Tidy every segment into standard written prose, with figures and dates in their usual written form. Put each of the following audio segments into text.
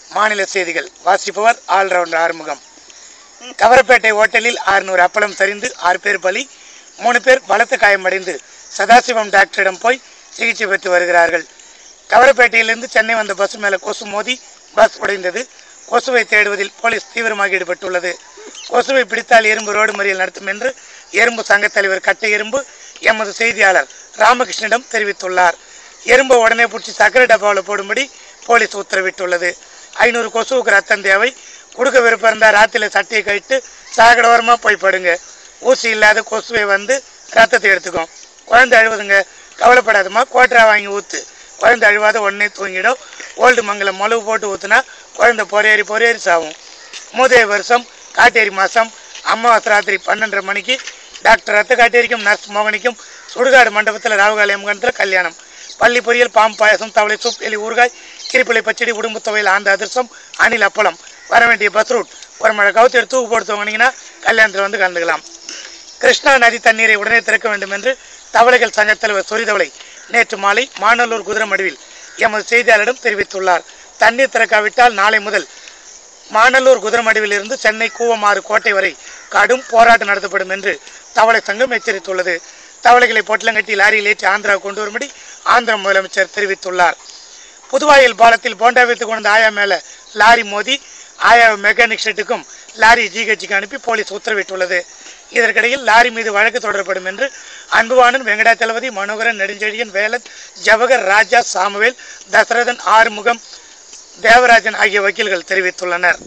மாநில செய்திகள் வாசிப்பவர் ஆல்ரவுண்டர் ஆறுமுகம். கவரப்பேட்டை ஓட்டலில் 600 அப்பளம் சரிந்து 6 பேர் பலி, 3 பேர் பலத்த காயமடைந்து சதாசிவம் டாக்டரிடம் போய் சிகிச்சை பெற்று வருகிறார்கள். கவரப்பேட்டையிலிருந்து சென்னை வந்த பஸ் மேலே கொசு மோதி பஸ் உடைந்தது. கொசுவை தேடுவதில் போலீஸ் தீவிரமாக ஈடுபட்டுள்ளது. கொசுவை பிடித்தால் எறும்பு ரோடு மறியல் நடத்தும் என்று எறும்பு சங்க தலைவர் கட்டை எறும்பு எமது செய்தியாளர் ராமகிருஷ்ணனிடம் தெரிவித்துள்ளார். எறும்பை உடனே பிடிச்சி சக்கரை டப்பாவில் போடும்படி போலீஸ் உத்தரவிட்டுள்ளது. 500 கொசுவுக்கு ரத்தம் தேவை. கொடுக்க விருப்பம் இருந்தால் ராத்திரியில் சட்டையை கழித்து சாகடோரமாக போய் படுங்க. ஊசி இல்லாத கொசுவை வந்து ரத்தத்தை எடுத்துக்கும். குழந்தை அழுவதுங்க, கவலைப்படாதமா, கோட்டரா வாங்கி ஊற்று. குழந்தை அழுவாத உடனே தூங்கிடும். ஓல்டு மங்கலம் மொளவு போட்டு ஊற்றுனா குழந்தை பொறையேறி சாவும். மூதே வருஷம் காட்டேரி மாதம் அமாவாசை ராத்திரி 12:30 மணிக்கு டாக்டர் ரத்த காட்டேரிக்கும் நர்ஸ் மோகனிக்கும் சுடுகாடு மண்டபத்தில் ராவுகாலி அம்மகத்தில் கல்யாணம். பள்ளி பொரியல், பாம்பு பாயசம், தவளை சூப், எலி ஊறுகாய், கிரிப்பிள்ளை பச்சடி, உடும்பு துவையில், ஆந்த அதிர்சம், அணில் அப்பளம். வர வேண்டிய பஸ் ரூட் ஒரு மழை கவுத்து எடுத்து தூக்கு போட்டு தூங்கினீங்கன்னா கல்யாணத்தில் வந்து கலந்துக்கலாம். கிருஷ்ணா நதி தண்ணீரை உடனே திறக்க வேண்டும் என்று தவளைகள் சங்க தலைவர் சொரிதவளை நேற்று மாலை மாநல்லூர் குதிரமடுவில் எமது செய்தியாளரிடம் தெரிவித்துள்ளார். தண்ணீர் திறக்காவிட்டால் நாளை முதல் மாநல்லூர் குதிரமடுவில் இருந்து சென்னை கூவமாறு கோட்டை வரை கடும் போராட்டம் நடத்தப்படும் என்று தவளை சங்கம் எச்சரித்துள்ளது. தவளைகளை பொட்டலங்கட்டி லாரியில் ஏற்றி ஆந்திரா கொண்டு வரும்படி ஆந்திர முதலமைச்சர் தெரிவித்துள்ளார். புதுவாயில் பாலத்தில் போண்டா வைத்து கொண்ட ஆயா மேலே லாரி மோதி ஆயா மெக்கானிக் ஷெட்டுக்கும் லாரி ஜிஹெச்சுக்கு அனுப்பி போலீஸ் உத்தரவிட்டுள்ளது. இதற்கிடையில் லாரி மீது வழக்கு தொடரப்படும் என்று அன்புவாணன், வெங்கடாச்சலபதி, மனோகரன், நெடுஞ்செழியன், வேலன், ஜவஹர், ராஜா, சாமுவேல், தசரதன், ஆறுமுகம், தேவராஜன் ஆகிய வக்கீல்கள் தெரிவித்துள்ளனர்.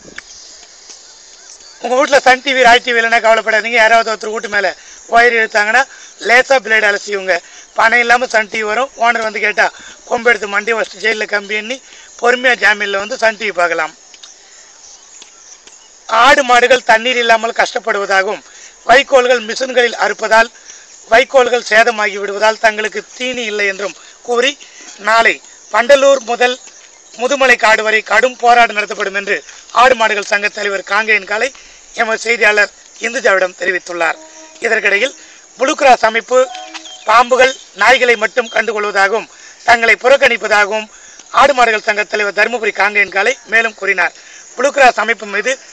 உங்கள் வீட்டில் சன் டிவி, ராய் டிவி இல்லைன்னா கவலைப்படாதீங்க. யாராவது ஒருத்தர் வீட்டு மேலே ஒயர் இழுத்தாங்கன்னா லேசாக பிளேடு அலசிவுங்க. பணம் இல்லாமல் சன் டிவி வரும். ஓனர் வந்து கேட்டால் கொம்பு எடுத்து மண்டி வச்சு ஜெயிலில் கம்பி எண்ணி பொறுமையாக ஜாமீனில் வந்து சன் டிவி பார்க்கலாம். ஆடு மாடுகள் தண்ணீர் இல்லாமல் கஷ்டப்படுவதாகவும் வைக்கோல்கள் மிஷின்களில் அறுப்பதால் வைக்கோல்கள் சேதமாகி விடுவதால் தங்களுக்கு தீனி இல்லை என்றும் கூறி நாளை பண்டலூர் முதல் முதுமலை காடு வரை கடும் போராட்டம் நடத்தப்படும் என்று ஆடு மாடுகள் சங்க தலைவர் காங்கேயன் காலை எமது செய்தியாளர் இந்துஜாவிடம் தெரிவித்துள்ளார். இதற்கிடையில் ப்ளூ கிராஸ் அமைப்பு பாம்புகள், நாய்களை மட்டும் கண்டுகொள்வதாகவும் தங்களை புறக்கணிப்பதாகவும் ஆடு மாடுகள் சங்க தலைவர் தருமபுரி காங்கேயன் காலை மேலும் கூறினார். ப்ளூ கிராஸ் அமைப்பு மீது